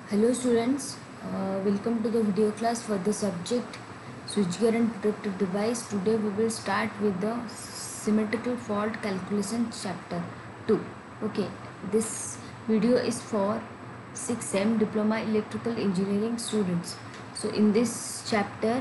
Hello students, welcome to the video class for the subject switchgear and protective device. Today we will start with the symmetrical fault calculation chapter 2. Okay, this video is for 6M diploma electrical engineering students. So in this chapter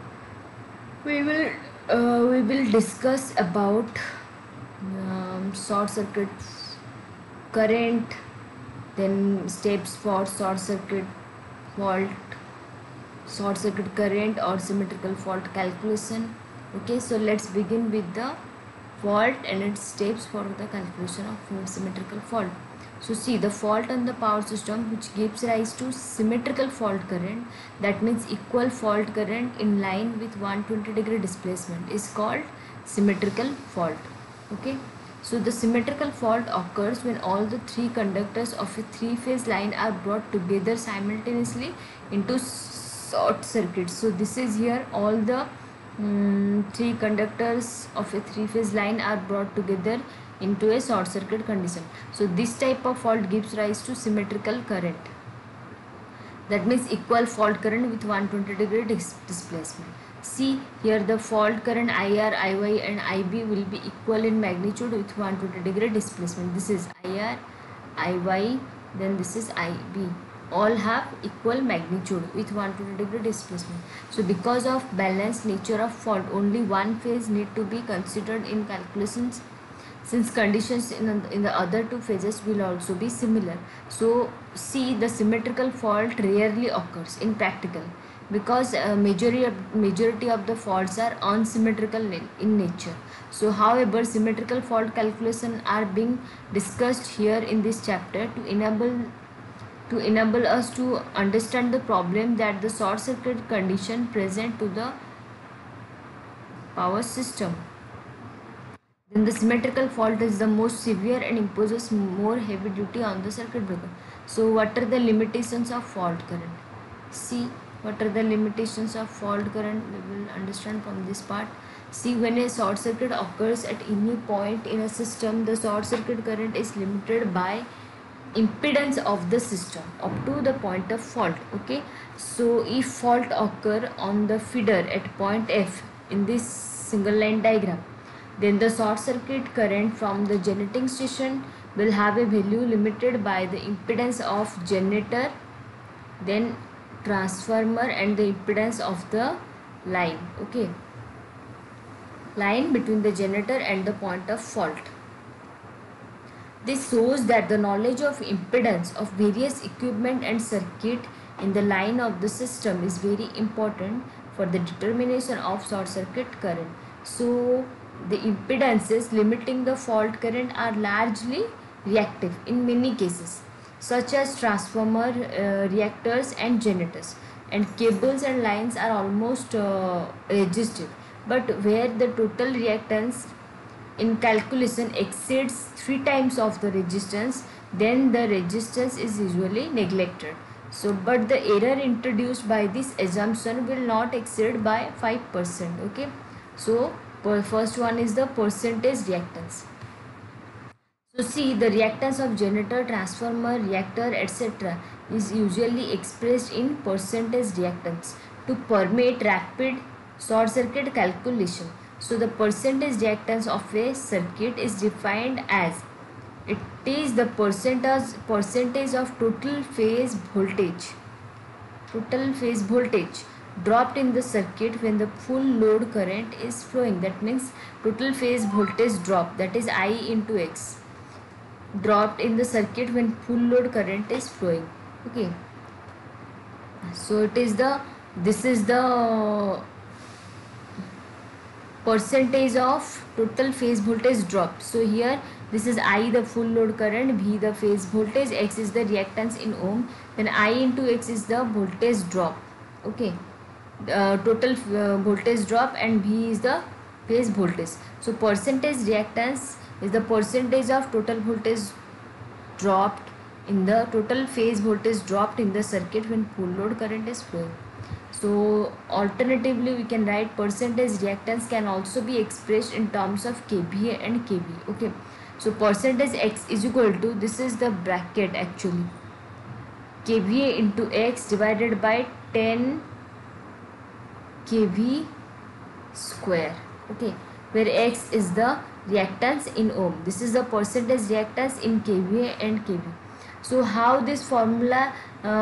we will discuss about short circuit current, then steps for fault short circuit current or symmetrical fault calculation. Okay, so let's begin with the fault and its steps for the calculation of symmetrical fault. So see, the fault on the power system which gives rise to symmetrical fault current, that means equal fault current in line with 120-degree displacement, is called symmetrical fault. Okay, so the symmetrical fault occurs when all the three conductors of a three-phase line are brought together simultaneously into short circuit. So this is here all the three conductors of a three-phase line are brought together into a short circuit condition. So this type of fault gives rise to symmetrical current. That means equal fault current with 120-degree displacement. See here, the fault current IR, IY and IB will be equal in magnitude with 120-degree displacement. This is IR, IY, then this is IB. All have equal magnitude with 120-degree displacement. So because of balanced nature of fault, only one phase need to be considered in calculations, since conditions in the other two phases will also be similar. So see, the symmetrical fault rarely occurs in practical because majority of the faults are unsymmetrical in nature. So however, symmetrical fault calculation are being discussed here in this chapter to enable us to understand the problem that the short circuit condition present to the power system. Then the symmetrical fault is the most severe and imposes more heavy duty on the circuit breaker. So what are the limitations of fault current? See, what are the limitations of fault current? We will understand from this part. See, when a short circuit occurs at any point in a system, the short circuit current is limited by impedance of the system up to the point of fault. Okay, so if fault occur on the feeder at point F in this single line diagram, then the short circuit current from the generating station will have a value limited by the impedance of generator, then transformer and the impedance of the line. Okay, line between the generator and the point of fault. This shows that the knowledge of impedance of various equipment and circuit in the line of the system is very important for the determination of short circuit current. So the impedances limiting the fault current are largely reactive in many cases, such as transformer, reactors and generators, and cables and lines are almost resistive. But where the total reactance in calculation exceeds 3 times of the resistance, then the resistance is usually neglected. So but the error introduced by this assumption will not exceed by 5%. Okay, so first one is the percentage reactance. So see, the reactance of generator, transformer, reactor etc. is usually expressed in percentage reactance to permit rapid short circuit calculation. So the percentage reactance of a circuit is defined as it is the percentage of total phase voltage dropped in the circuit when the full load current is flowing. That means total phase voltage drop, that is I into X, dropped in the circuit when full load current is flowing. Okay, so this is the percentage of total phase voltage drop. So here this is I, the full load current, V the phase voltage, X is the reactance in ohm, then I into X is the voltage drop. Okay, total voltage drop, and V is the phase voltage. So percentage reactance is the percentage of total voltage dropped in the total phase voltage dropped in the circuit when full load current is flowing. So alternatively we can write percentage reactance can also be expressed in terms of kVA and kV. Okay, so percentage X is equal to, this is the bracket actually, kVA into X divided by 10 kV square. Okay, where X is the reactance in ohm. This is the percentage reactance in kVA and kV. So how this formula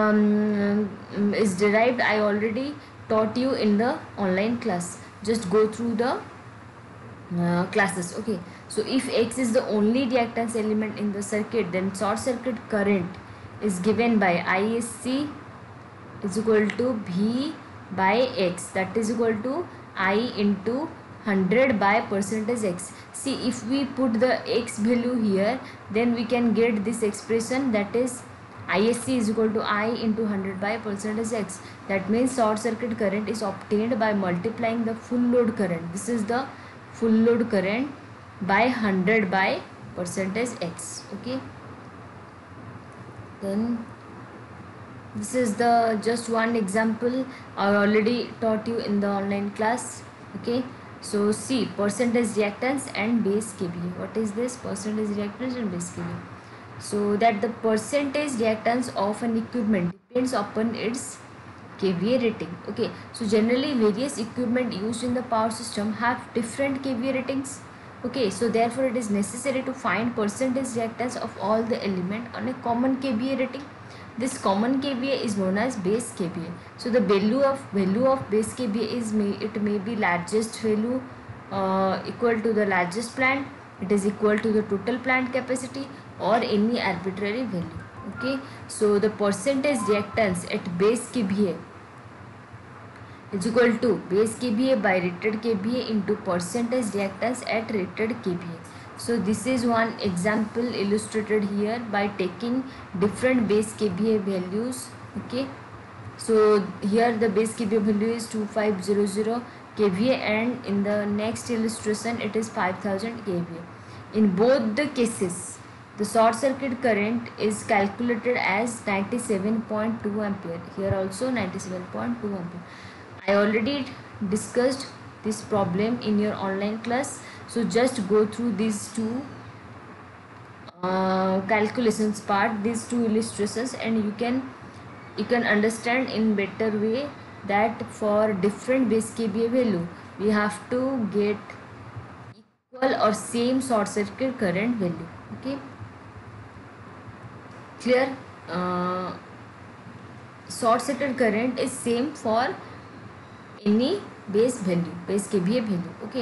is derived, I already taught you in the online class. Just go through the classes. Okay, so if X is the only reactance element in the circuit, then short circuit current is given by ISC is equal to V by X, that is equal to I into 100 by percentage X. See, if we put the X value here, then we can get this expression, that is ISC is equal to I into 100 by percentage X. That means short circuit current is obtained by multiplying the full load current. This is the full load current by 100 by percentage X. Okay, then this is the just one example I already taught you in the online class. Okay, so see, percentage reactance and base kVA. What is this? Percentage reactance and base kVA. So that the percentage reactance of an equipment depends upon its kVA rating. Okay, so generally various equipment used in the power system have different kVA ratings. Okay, so therefore it is necessary to find percentage reactance of all the element on a common kVA rating. This common kVA is known as base kVA. So the value of base kVA is may be largest value equal to the largest plant. It is equal to the total plant capacity or any arbitrary value. Okay, so the percentage reactance at base kVA is equal to base kVA by rated kVA into percentage reactance at rated kVA. So this is one example illustrated here by taking different base kVA values. Okay, so here the base kVA value is 2500 kVA and in the next illustration it is 5000 kVA. In both the cases, the short circuit current is calculated as 97.2 ampere. Here also 97.2 ampere. I already discussed this problem in your online class. So just go through these two calculations part, these two illustrations, and you can understand in better way that for different base kVA value we have to get equal or same short circuit current value. Okay, clear? Short circuit current is same for any base kVA value. Okay,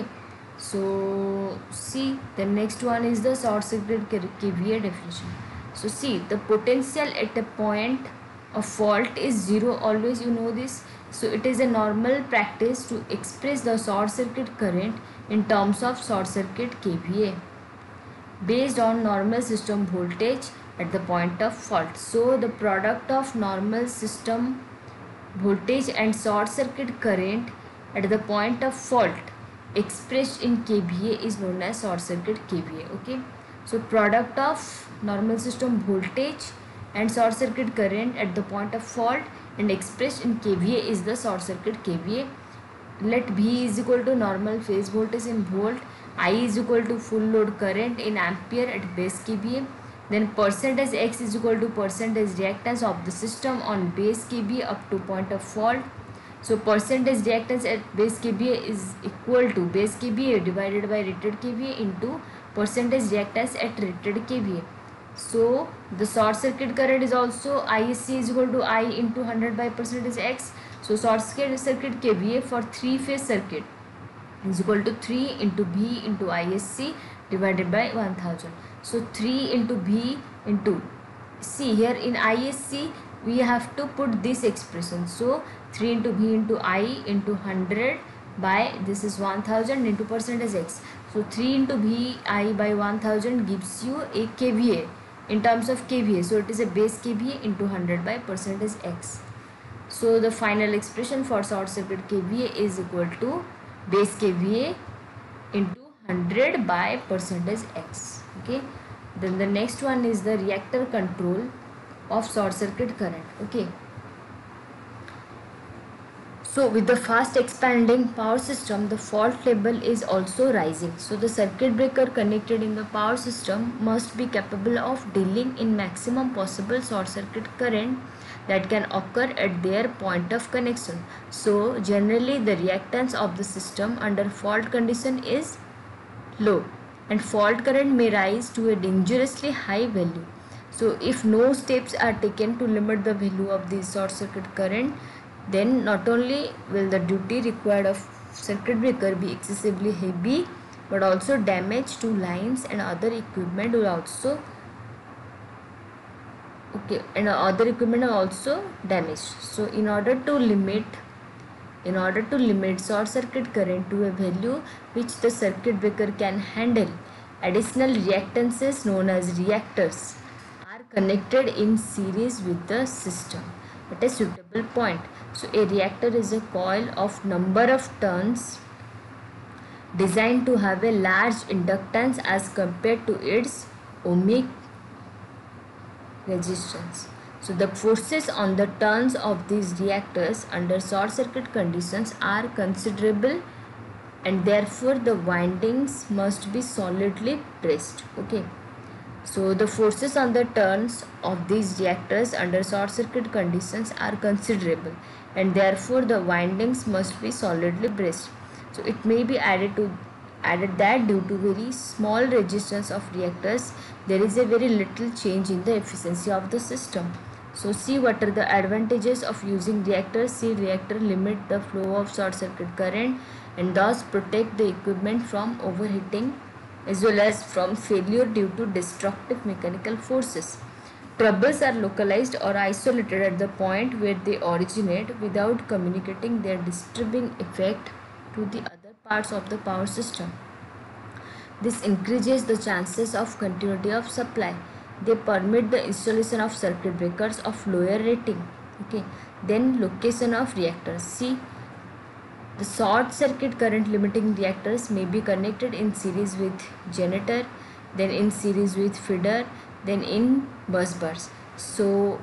so see, the next one is the short circuit kVA definition. So see, the potential at a point of fault is zero always, you know this. So it is a normal practice to express the short circuit current in terms of short circuit kVA based on normal system voltage at the point of fault. So the product of normal system voltage and short circuit current at the point of fault expressed in kVA is known as short circuit kVA. Okay, so product of normal system voltage and short circuit current at the point of fault and expressed in kVA is the short circuit kVA. Let V is equal to normal phase voltage in volt, I is equal to full load current in ampere at base kVA. Then percentage X is equal to percentage reactance of the system on base kVA up to point of fault. So percentage reactance at base kVA is equal to base kVA divided by rated kVA into percentage reactance at rated kVA. So the short circuit current is also ISC is equal to I into 100 by percentage X. So short circuit kVA for 3-phase circuit is equal to 3 into V into ISC divided by 1000. So 3 into V into, see here in ISC we have to put this expression. So 3 into V into I into 100 by, this is 1000 into percentage X. So 3 into V I by 1000 gives you a kVA in terms of kVA. So it is a base kVA into 100 by percentage X. So the final expression for short circuit kVA is equal to base kVA into 100 by percentage X. Okay, then the next one is the reactor control of short circuit current. Okay, So with the fast expanding power system, the fault level is also rising. So the circuit breaker connected in the power system must be capable of dealing in maximum possible short circuit current that can occur at their point of connection. So generally the reactance of the system under fault condition is low, and fault current may rise to a dangerously high value. So if no steps are taken to limit the value of the short circuit current, then not only will the duty required of circuit breaker be excessively heavy, but also damage to lines and other equipment will also damaged. So in order to limit short circuit current to a value which the circuit breaker can handle, additional reactances known as reactors are connected in series with the system at a suitable point. So a reactor is a coil of number of turns designed to have a large inductance as compared to its ohmic resistance. So the forces on the turns of these reactors under short circuit conditions are considerable, and therefore the windings must be solidly pressed. Okay. So the forces on the turns of these reactors under short circuit conditions are considerable, and therefore the windings must be solidly braced. So it may be added that due to very small resistance of reactors, there is a very little change in the efficiency of the system. So see what are the advantages of using reactors. See, reactor limit the flow of short circuit current and thus protect the equipment from overheating as well as from failure due to destructive mechanical forces. Troubles are localized or isolated at the point where they originate without communicating their disturbing effect to the other parts of the power system. This increases the chances of continuity of supply. They permit the installation of circuit breakers of lower rating. Okay. Then location of reactors. See, the short circuit current limiting reactors may be connected in series with generator, then in series with feeder, then in bus bars. So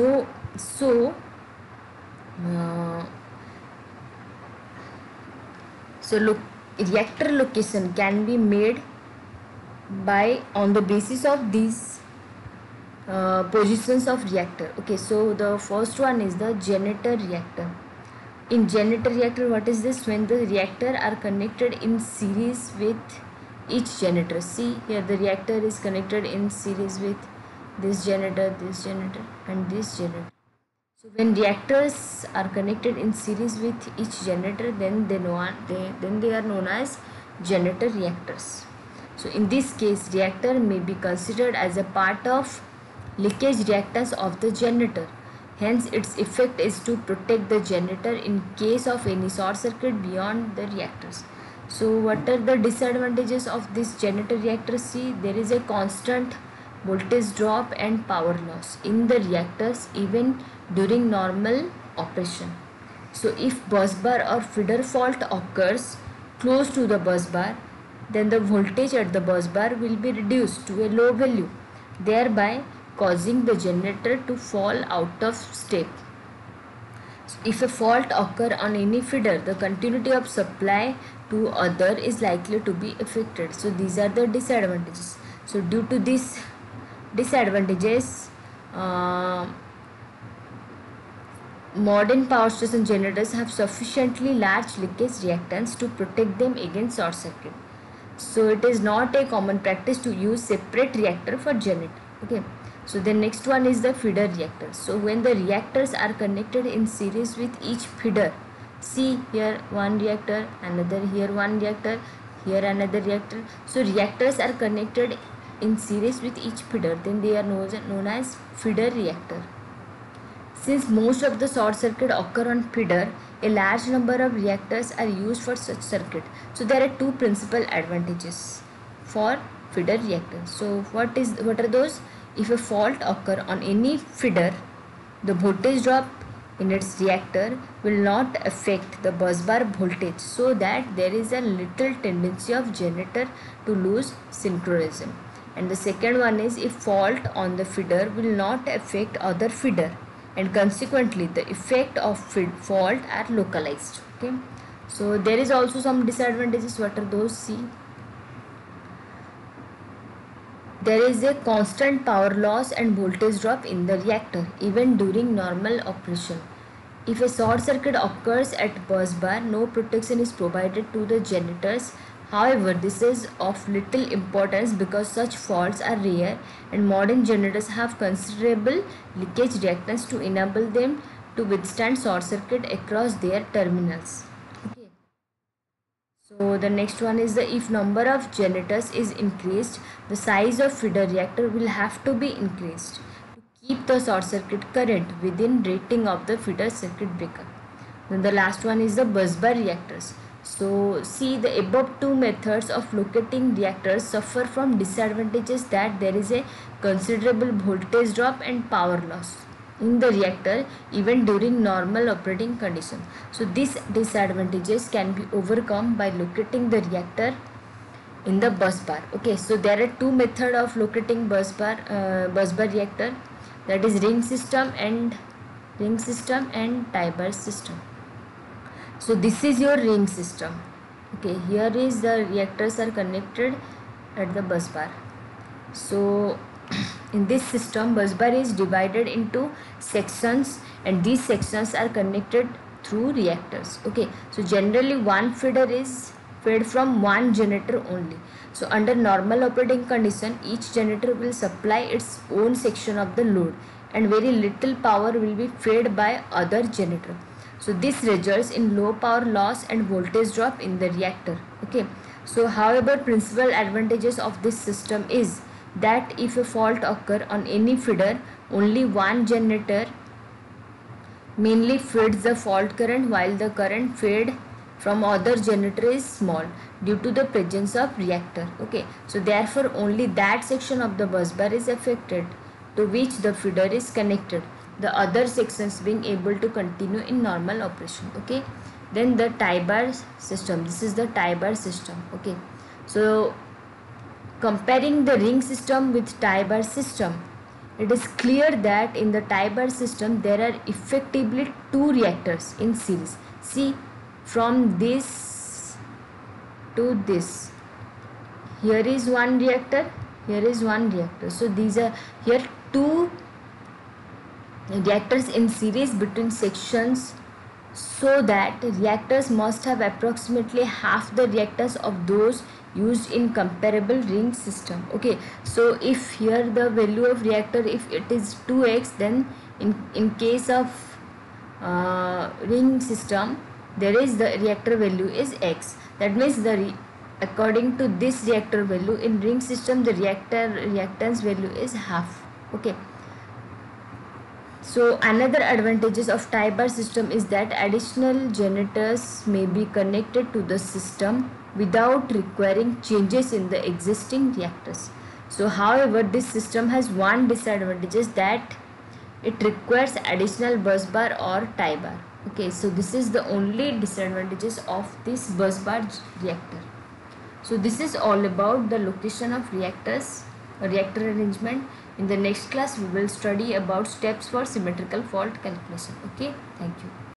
reactor location can be made by on the basis of these positions of reactor. Okay, so the first one is the generator reactor. In generator reactor, what is this? When the reactor are connected in series with each generator. See here, the reactor is connected in series with this generator, and this generator. So when reactors are connected in series with each generator, then they are known as generator reactors. So in this case, reactor may be considered as a part of leakage reactance of the generator. Hence, its effect is to protect the generator in case of any short circuit beyond the reactors. So what are the disadvantages of this generator reactor? See, there is a constant voltage drop and power loss in the reactors even during normal operation. So if bus bar or feeder fault occurs close to the bus bar, then the voltage at the bus bar will be reduced to a low value, thereby causing the generator to fall out of step. So if a fault occur on any feeder, the continuity of supply to other is likely to be affected. So these are the disadvantages. So due to these disadvantages, modern power station generators have sufficiently large leakage reactance to protect them against short circuit. So it is not a common practice to use separate reactor for generator. Okay. So the next one is the feeder reactor. So when the reactors are connected in series with each feeder, see here one reactor, another here one reactor, here another reactor. So reactors are connected in series with each feeder, then they are known as feeder reactor. Since most of the short circuit occur on feeder, a large number of reactors are used for such circuit. So there are two principal advantages for feeder reactor. So what are those? If a fault occur on any feeder, the voltage drop in its reactor will not affect the bus bar voltage, so that there is a little tendency of generator to lose synchronism. And the second one is, if fault on the feeder will not affect other feeder, and consequently the effect of fault are localized. Okay, so there is also some disadvantages. What are those? See, there is a constant power loss and voltage drop in the reactor even during normal operation. If a short circuit occurs at bus bar, no protection is provided to the generators. However, this is of little importance because such faults are rare and modern generators have considerable leakage reactance to enable them to withstand short circuit across their terminals. Okay. So the next one is the if number of generators is increased, the size of feeder reactor will have to be increased to keep the short circuit current within rating of the feeder circuit breaker. Then the last one is the busbar reactors. So see, the above two methods of locating reactors suffer from disadvantages that there is a considerable voltage drop and power loss in the reactor even during normal operating condition. So these disadvantages can be overcome by locating the reactor in the bus bar. Okay, so there are two methods of locating bus bar reactor, that is ring system and tie bar system. So this is your ring system. Okay, here is the reactors are connected at the bus bar. So in this system, bus bar is divided into sections and these sections are connected through reactors. Okay, so generally one feeder is fed from one generator only. So under normal operating condition, each generator will supply its own section of the load and very little power will be fed by other generator. So this results in low power loss and voltage drop in the reactor. Okay, so however, principal advantages of this system is that if a fault occur on any feeder, only one generator mainly feeds the fault current while the current fed from other generator is small due to the presence of reactor. Okay, so therefore only that section of the bus bar is affected to which the feeder is connected, the other sections being able to continue in normal operation. Okay, then the tie bar system, this is the tie bar system. Okay, so comparing the ring system with tie bar system, it is clear that in the tie bar system there are effectively two reactors in series. See, from this to this, here is one reactor, here is one reactor. So these are here two reactors in series between sections, so that reactors must have approximately half the reactance of those used in comparable ring system. Okay, so if here the value of reactor, if it is 2x, then in case of ring system there is the reactor value is x. That means according to this reactor value in ring system, the reactance value is half. Okay, so another advantages of tie bar system is that additional generators may be connected to the system without requiring changes in the existing reactors. So however, this system has one disadvantage, is that it requires additional bus bar or tie bar. Okay, so this is the only disadvantages of this bus bar reactor. So this is all about the location of reactors, reactor arrangement. In the next class we will study about steps for symmetrical fault calculation. Okay, thank you.